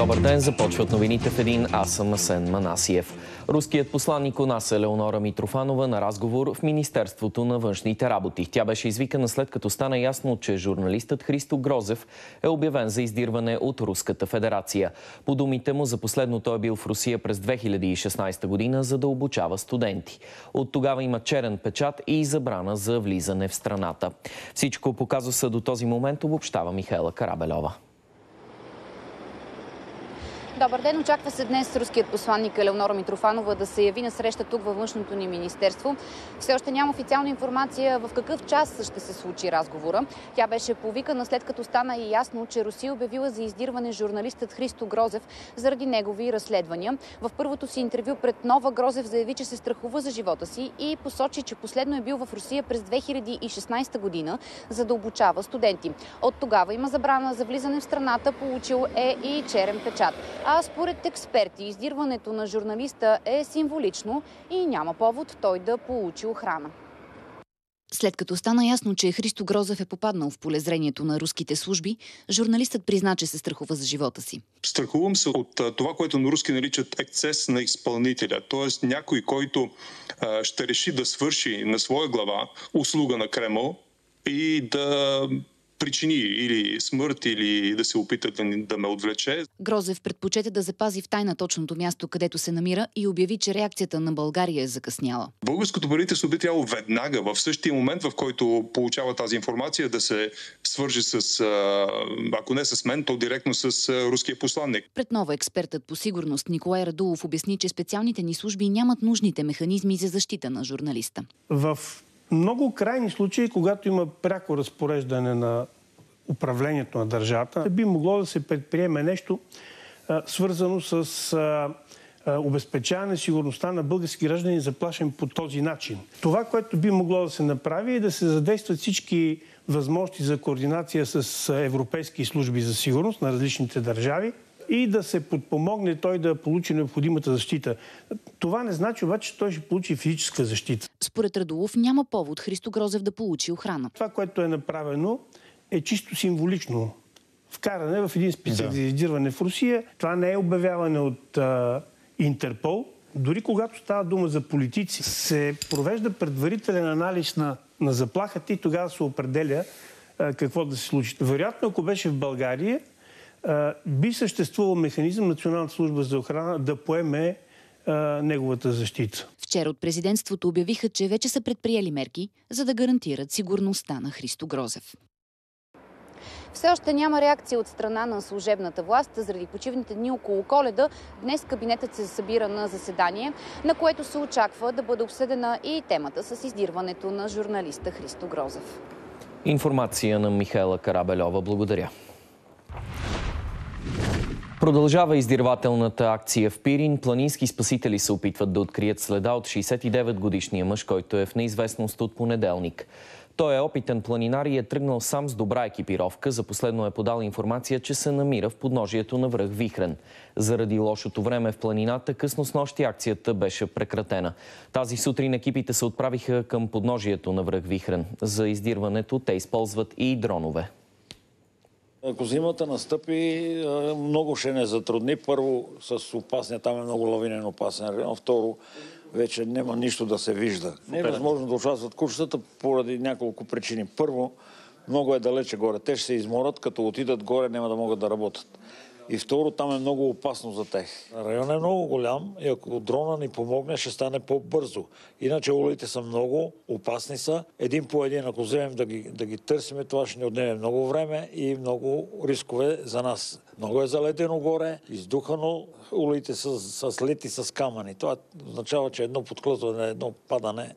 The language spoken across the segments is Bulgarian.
Добър ден, започват новините в един. Аз съм Асен Манасиев. Руският посланник у нас Елеонора Митрофанова на разговор в Министерството на външните работи. Тя беше извикана след като стана ясно, че журналистът Христо Грозев е обявен за издирване от Руската федерация. По думите му, за последно той е бил в Русия през 2016 година, за да обучава студенти. От тогава има черен печат и забрана за влизане в страната. Всичко по казуса до този момент обобщава Михаела Карабельова. Добър ден! Очаква се днес руският посланник Елеонора Митрофанова да се яви на среща тук във външното ни министерство. Все още няма официална информация в какъв час ще се случи разговора. Тя беше повикана след като стана и ясно, че Русия обявила за издирване журналистът Христо Грозев заради негови разследвания. В първото си интервю пред Нова Грозев заяви, че се страхува за живота си и посочи, че последно е бил в Русия през 2016 година, за да обучава студенти. От тогава има забрана за влизане в страната, получил е и черен печат. А според експерти, издирването на журналиста е символично и няма повод той да получи охрана. След като стана ясно, че Христо Грозев е попаднал в полезрението на руските служби, журналистът призна, че се страхува за живота си. Страхувам се от това, което на руски наричат ексцес на изпълнителя. Тоест някой, който ще реши да свърши на своя глава услуга на Кремъл и да причини или смърт, или да се опита да ме отвлече. Грозев предпочете да запази в тайна точното място, където се намира, и обяви, че реакцията на България е закъсняла. Българското правителство би трябвало веднага, в същия момент, в който получава тази информация, да се свържи с, ако не с мен, то директно с руския посланник. Пред Нова експертът по сигурност Николай Радулов обясни, че специалните ни служби нямат нужните механизми за защита на журналиста. В много крайни случаи, когато има пряко разпореждане на управлението на държавата, би могло да се предприеме нещо свързано с обезпечаване сигурността на български граждани, заплашен по този начин. Това, което би могло да се направи, е да се задействат всички възможности за координация с европейски служби за сигурност на различните държави и да се подпомогне той да получи необходимата защита. Това не значи обаче, че той ще получи физическа защита. Според Радулов няма повод Христо Грозев да получи охрана. Това, което е направено, е чисто символично. Вкаране в един списък за издирване в Русия. Това не е обявяване от Интерпол. Дори когато става дума за политици, се провежда предварителен анализ на заплахата и тогава се определя какво да се случи. Вероятно, ако беше в България, би съществувал механизъм Националната служба за охрана да поеме неговата защита. Вчера от президентството обявиха, че вече са предприели мерки, за да гарантират сигурността на Христо Грозев. Все още няма реакция от страна на служебната власт заради почивните дни около Коледа. Днес кабинетът се събира на заседание, на което се очаква да бъде обсъдена и темата с издирването на журналиста Христо Грозев. Информация на Михаела Карабельова. Благодаря. Продължава издирвателната акция в Пирин. Планински спасители се опитват да открият следа от 69-годишния мъж, който е в неизвестност от понеделник. Той е опитен планинар и е тръгнал сам с добра екипировка. За последно е подал информация, че се намира в подножието на връх Вихрен. Заради лошото време в планината, късно снощи акцията беше прекратена. Тази сутрин екипите се отправиха към подножието на връх Вихрен. За издирването те използват и дронове. Ако зимата настъпи, много ще не затрудни. Първо, с опасния, там е много лавинен опасен район. Второ, вече няма нищо да се вижда. Не е възможно да участват кучетата поради няколко причини. Първо, много е далече горе. Те ще се изморят, като отидат горе, няма да могат да работят. И второ, там е много опасно за тях. Районът е много голям и ако дрона ни помогне, ще стане по-бързо. Иначе улиците са много опасни са. Един по един, ако вземем да ги търсиме, това ще ни отнеме много време и много рискове за нас. Много е заледено горе, издухано, улиците са слити с камъни. Това означава, че едно подклъзване, едно падане.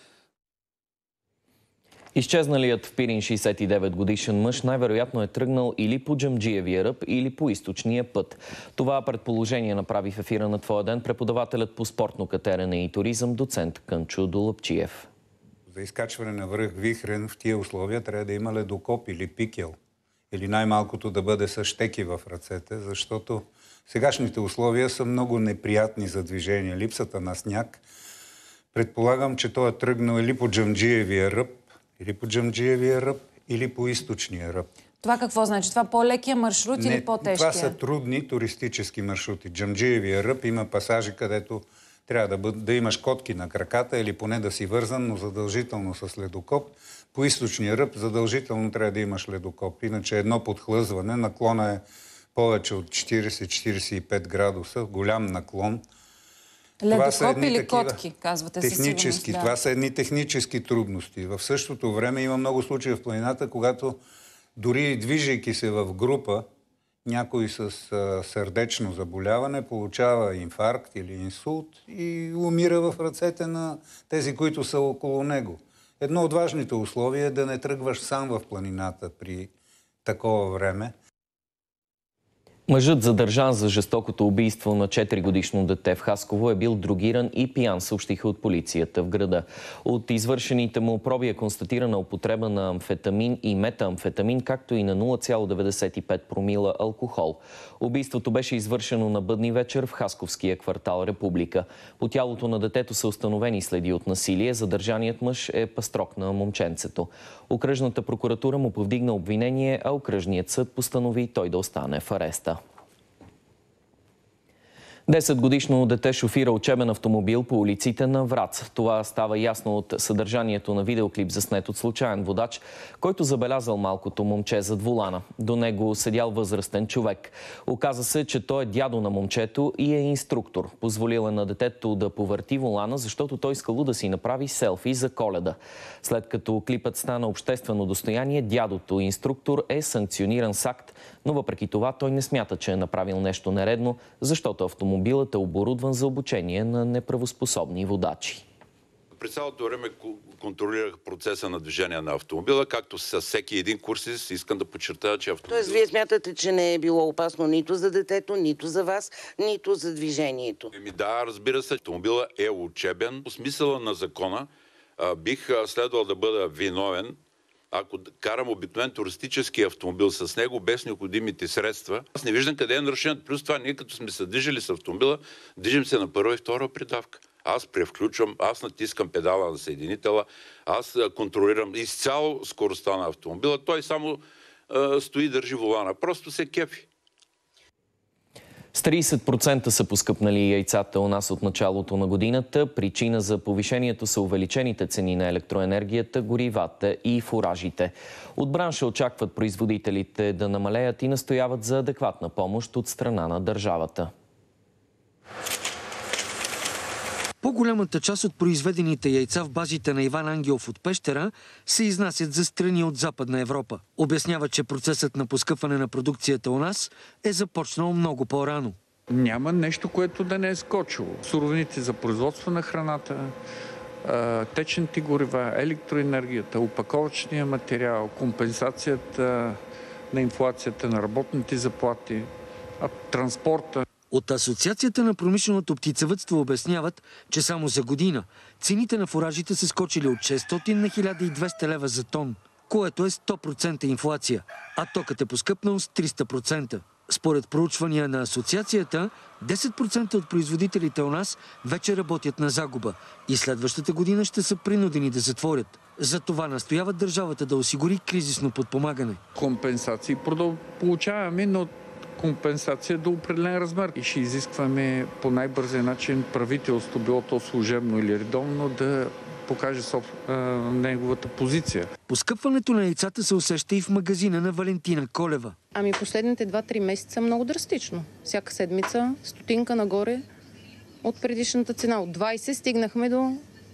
Изчезналият в Пирин 69-годишен мъж най-вероятно е тръгнал или по Джамджиевия ръб, или по източния път. Това предположение направи в ефира на Твоя ден преподавателят по спортно катерене и туризъм доцент Кънчо Долъпчиев. За изкачване на връх Вихрен в тия условия трябва да има ледокоп или пикел. Или най-малкото да бъде с щеки в ръцете, защото сегашните условия са много неприятни за движение. Липсата на сняг. Предполагам, че той е тръгнал или по Джамджиевия ръб, или по източния ръб. Това какво значи? Това по-лекия маршрут или по-тежкия? Това са трудни туристически маршрути. Джамджиевия ръб има пасажи, където трябва да имаш котки на краката или поне да си вързан, но задължително с ледокоп. По източния ръб задължително трябва да имаш ледокоп. Иначе едно подхлъзване, наклона е повече от 40-45 градуса, голям наклон. Ледокоп или котки, казвате със сигурност. Технически. Това са едни технически трудности. В същото време има много случаи в планината, когато дори движейки се в група, някой с сърдечно заболяване получава инфаркт или инсулт и умира в ръцете на тези, които са около него. Едно от важните условия е да не тръгваш сам в планината при такова време. Мъжът, задържан за жестокото убийство на 4-годишно дете в Хасково, е бил дрогиран и пиян, съобщиха от полицията в града. От извършените му проби е констатирана употреба на амфетамин и метаамфетамин, както и на 0,95 промила алкохол. Убийството беше извършено на бъдни вечер в хасковския квартал Република. По тялото на детето са установени следи от насилие. Задържаният мъж е пастрок на момченцето. Окръжната прокуратура му повдигна обвинение, а окръжният съд постанови той да остане в ареста. 10-годишно дете шофира учебен автомобил по улиците на Враца. Това става ясно от съдържанието на видеоклип, заснет от случайен водач, който забелязал малкото момче зад волана. До него седял възрастен човек. Оказа се, че той е дядо на момчето и е инструктор. Позволил е на детето да повърти волана, защото той искало да си направи селфи за Коледа. След като клипът стана обществено достояние, дядото инструктор е санкциониран с акт, но въпреки това той не смята, че е направил нещо нередно, защото автомобилът е оборудван за обучение на неправоспособни водачи. През цялото време контролирах процеса на движение на автомобила, както с всеки един курсист искам да подчертая, че автомобилът... Тоест, вие смятате, че не е било опасно нито за детето, нито за вас, нито за движението? Да, разбира се, автомобилът е учебен. По смисъла на закона бих следвал да бъда виновен, ако карам обикновен туристически автомобил с него без необходимите средства. Аз не виждам къде е нарушението. Плюс това, ние като сме се движили с автомобила, движим се на първа и втора придавка. Аз превключвам, аз натискам педала на съединителя, аз контролирам изцяло скоростта на автомобила. Той само стои и държи волана. Просто се кефи. С 30% са поскъпнали яйцата у нас от началото на годината. Причина за повишението са увеличените цени на електроенергията, горивата и фуражите. От бранша очакват производителите да намалеят и настояват за адекватна помощ от страна на държавата. По-голямата част от произведените яйца в базите на Иван Ангелов от Пещера се изнасят за страни от Западна Европа. Обяснява, че процесът на поскъпване на продукцията у нас е започнал много по-рано. Няма нещо, което да не е скочило. Суровините за производство на храната, течните горива, електроенергията, опаковъчния материал, компенсацията на инфлацията на работните заплати, транспорта. От Асоциацията на промишленото птицевъдство обясняват, че само за година цените на фуражите са скочили от 600 на 1200 лева за тон, което е 100% инфлация, а токът е поскъпнал с 300%. Според проучвания на Асоциацията, 10% от производителите у нас вече работят на загуба и следващата година ще са принудени да затворят. За това настояват държавата да осигури кризисно подпомагане. Компенсации получаваме, но компенсация до определен размер. И ще изискваме по най-бързия начин правителство, било то служебно или редовно, да покаже неговата позиция. Поскъпването на яйцата се усеща и в магазина на Валентина Колева. Ами последните 2-3 месеца много драстично. Всяка седмица стотинка нагоре от предишната цена. От 20 стигнахме до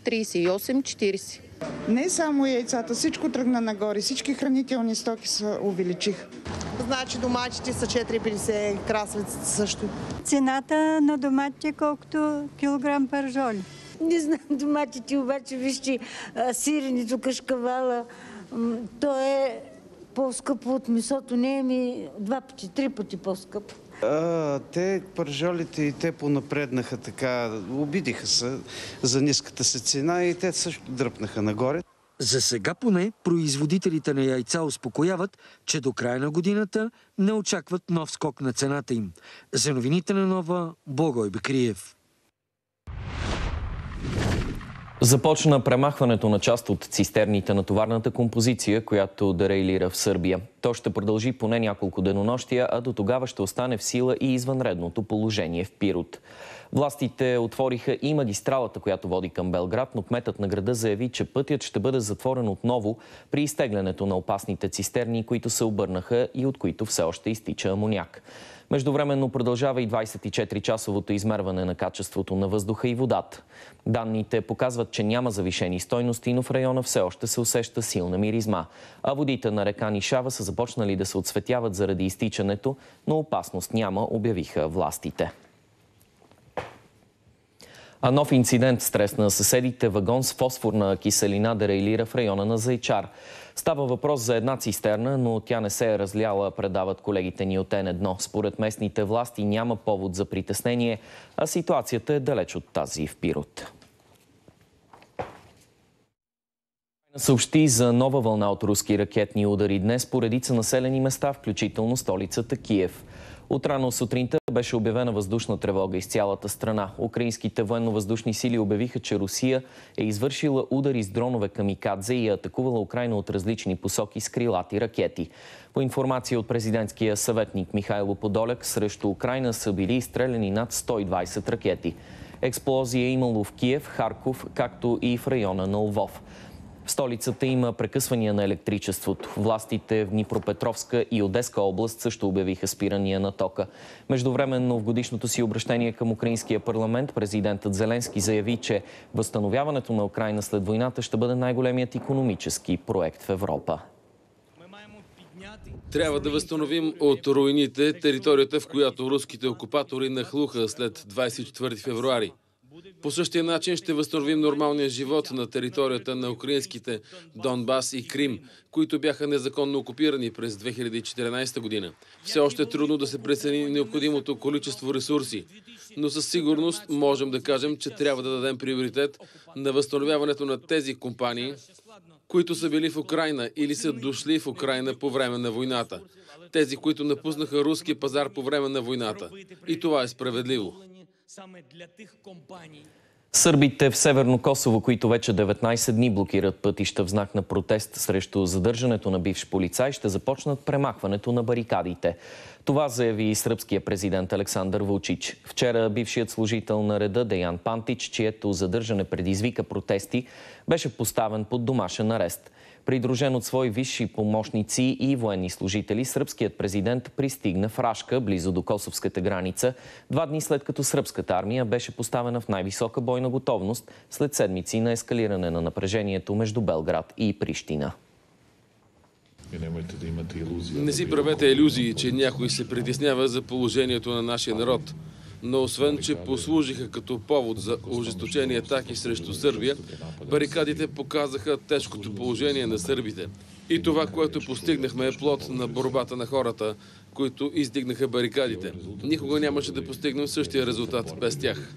38-40. Не само яйцата, всичко тръгна нагоре. Всички хранителни стоки се увеличиха. Значи доматите са 4,50, красавиците също. Цената на доматите колкото килограм пържоли. Не знам доматите, обаче вижте сиренето, кашкавала. То е по-скъпо от месото. Не е ми 2 пъти, 3 пъти по-скъпо. Те пържолите и те понапреднаха така, обидиха се за ниската си цена и те също дръпнаха нагоре. За сега поне производителите на яйца успокояват, че до края на годината не очакват нов скок на цената им. За новините на Нова, Благой Бекриев. Започна премахването на част от цистерните на товарната композиция, която дерейлира в Сърбия. То ще продължи поне няколко денонощия, а до тогава ще остане в сила и извънредното положение в Пирот. Властите отвориха и магистралата, която води към Белград, но кметът на града заяви, че пътят ще бъде затворен отново при изтеглянето на опасните цистерни, които се обърнаха и от които все още изтича амоняк. Междувременно продължава и 24-часовото измерване на качеството на въздуха и водата. Данните показват, че няма завишени стойности, но в района все още се усеща силна миризма. А водите на река Нишава са започнали да се отцветяват заради изтичането, но опасност няма, обявиха властите. А нов инцидент стресна съседите. Вагон с фосфорна киселина дерейлира в района на Зайчар. Става въпрос за една цистерна, но тя не се е разляла, предават колегите ни от N1. Според местните власти няма повод за притеснение, а ситуацията е далеч от тази в Пирот. Съобщи за нова вълна от руски ракетни удари днес по редица населени места, включително столицата Киев. Отрано сутринта беше обявена въздушна тревога из цялата страна. Украинските военно-въздушни сили обявиха, че Русия е извършила удари с дронове камикадзе и е атакувала Украйна от различни посоки с крилати ракети. По информация от президентския съветник Михайло Подоляк, срещу Украйна са били изстреляни над 120 ракети. Експлозия е имало в Киев, Харков, както и в района на Лвов. В столицата има прекъсвания на електричеството. Властите в Днипропетровска и Одеска област също обявиха спирания на тока. Междувременно в годишното си обращение към Украинския парламент президентът Зеленски заяви, че възстановяването на Украйна след войната ще бъде най-големият икономически проект в Европа. Трябва да възстановим от руините територията, в която руските окупатори нахлуха след 24 февруари. По същия начин ще възстановим нормалния живот на територията на украинските Донбас и Крим, които бяха незаконно окупирани през 2014 година. Все още е трудно да се прецени необходимото количество ресурси, но със сигурност можем да кажем, че трябва да дадем приоритет на възстановяването на тези компании, които са били в Украйна или са дошли в Украйна по време на войната. Тези, които напуснаха руския пазар по време на войната. И това е справедливо. Сърбите в Северно Косово, които вече 19 дни блокират пътища в знак на протест срещу задържането на бивш полицай, ще започнат премахването на барикадите. Това заяви и сръбския президент Александър Вучич. Вчера бившият служител на реда Деян Пантич, чието задържане предизвика протести, беше поставен под домашен арест. Придружен от свои висши помощници и военни служители, сръбският президент пристигна в Рашка, близо до косовската граница, 2 дни след като сръбската армия беше поставена в най-висока бойна готовност след седмици на ескалиране на напрежението между Белград и Прищина. Не си правете илюзии, че някой се притеснява за положението на нашия народ. Но освен, че послужиха като повод за ожесточени атаки срещу Сърбия, барикадите показаха тежкото положение на сърбите. И това, което постигнахме, е плод на борбата на хората, които издигнаха барикадите. Никога нямаше да постигнем същия резултат без тях.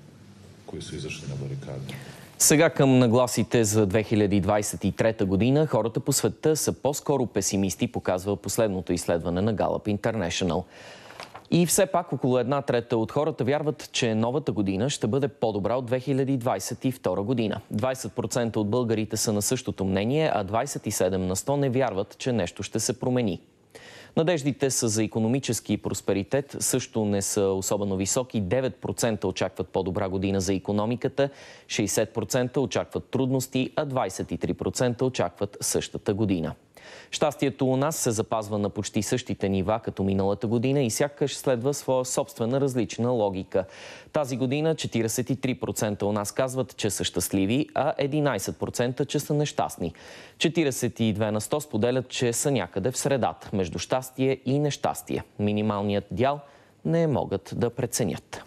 Сега към нагласите за 2023 година. Хората по света са по-скоро песимисти, показва последното изследване на Gallup International. И все пак около 1/3 от хората вярват, че новата година ще бъде по-добра от 2022 година. 20% от българите са на същото мнение, а 27% не вярват, че нещо ще се промени. Надеждите са за икономически просперитет също не са особено високи. 9% очакват по-добра година за икономиката, 60% очакват трудности, а 23% очакват същата година. Щастието у нас се запазва на почти същите нива като миналата година и сякаш следва своя собствена различна логика. Тази година 43% у нас казват, че са щастливи, а 11% че са нещастни. 42% споделят, че са някъде в средата, между щастие и нещастие. Минималният дял не могат да преценят.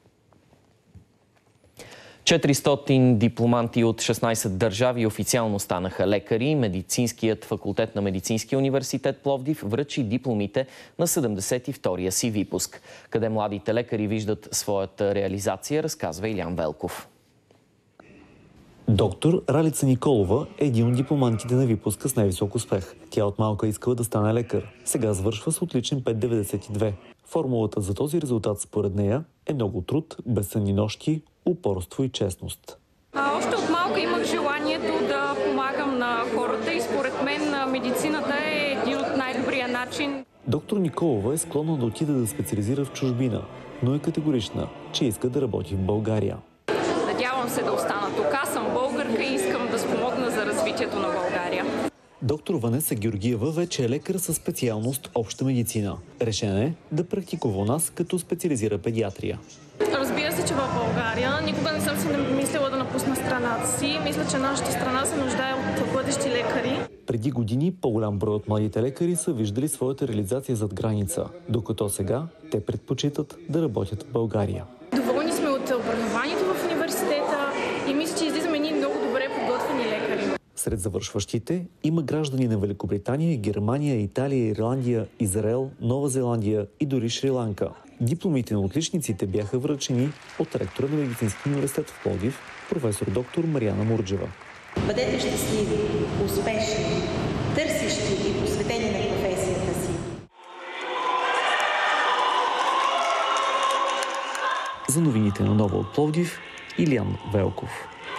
400 дипломанти от 16 държави официално станаха лекари. Медицинският факултет на Медицинския университет Пловдив връчи дипломите на 72-я си випуск. Къде младите лекари виждат своята реализация, разказва Илян Велков. Доктор Ралица Николова е един от дипломантите на випуска с най-висок успех. Тя от малка искала да стане лекар. Сега завършва с отличен 5,92. Формулата за този резултат според нея е много труд, безсънни нощи, упорство и честност. Още от малко малка имах желанието да помагам на хората и според мен медицината е един от най-добрия начин. Доктор Николова е склонна да отиде да специализира в чужбина, но е категорична, че иска да работи в България. Надявам се да остана тук. Аз съм българка и искам да спомогна за развитието на България. Доктор Ванеса Георгиева вече е лекар със специалност обща медицина. Решена е да практикува у нас, като специализира педиатрия. Разбира се, че в България никога не съм си мислила да напусна страната си. Мисля, че нашата страна се нуждае от бъдещи лекари. Преди години по-голям брой от младите лекари са виждали своята реализация зад граница, докато сега те предпочитат да работят в България. Доволни сме от образованието в университета и мисля, че излизаме ние много добре подготвени лекари. Сред завършващите има граждани на Великобритания, Германия, Италия, Ирландия, Израел, Нова Зеландия и дори Шри-Ланка. Дипломите на отличниците бяха връчени от ректора на Медицинския университет в Пловдив, професор доктор Мариана Мурджева. Бъдете щастливи, успешни, търсещи и посветени на професията си. За новините на Нова от Пловдив, Илиян Велков.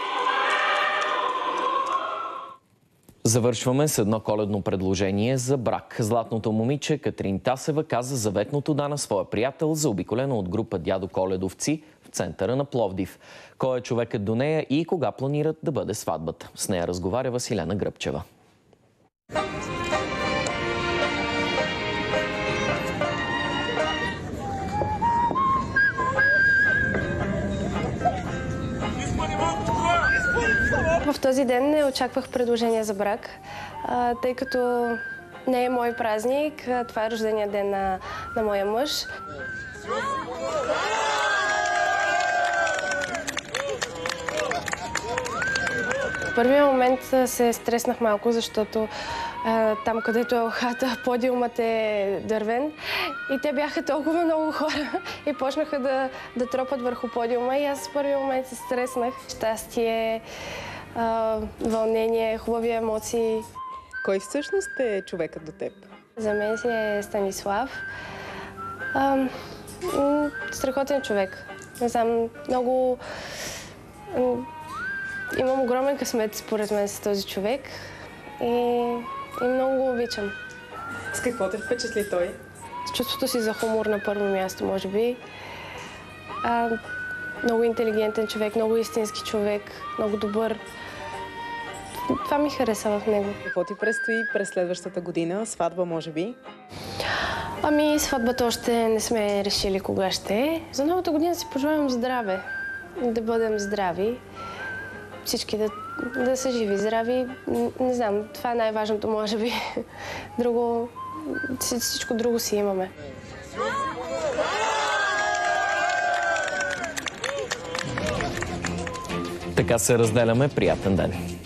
Завършваме с едно коледно предложение за брак. Златното момиче Катрин Тасева каза заветното да на своя приятел, заобиколена от група дядо Коледовци в центъра на Пловдив. Кой е човекът до нея и кога планират да бъде сватбата? С нея разговаря Василена Гръбчева. В този ден не очаквах предложение за брак, тъй като не е мой празник, това е рождения ден на моя мъж. В първия момент се стреснах малко, защото там, където е елхата, подиумът е дървен и те бяха толкова много хора и почнаха да тропат върху подиума и аз в първия момент се стреснах. Щастие, вълнение, хубави емоции. Кой всъщност е човекът до теб? За мен си е Станислав. Страхотен човек. Не знам, много... Имам огромен късмет, според мен, с този човек и много го обичам. С какво те впечатли той? С чувството си за хумор на първо място, може би. Много интелигентен човек, много истински човек, много добър. Това ми хареса в него. Какво ти предстои през следващата година? Сватба, може би? Сватбата още не сме решили кога ще е. За новата година си пожелавам здраве. Да бъдем здрави. Всички да са живи, здрави. Не знам, това е най-важното, може би. Всичко друго си имаме. Така се разделяме. Приятен ден!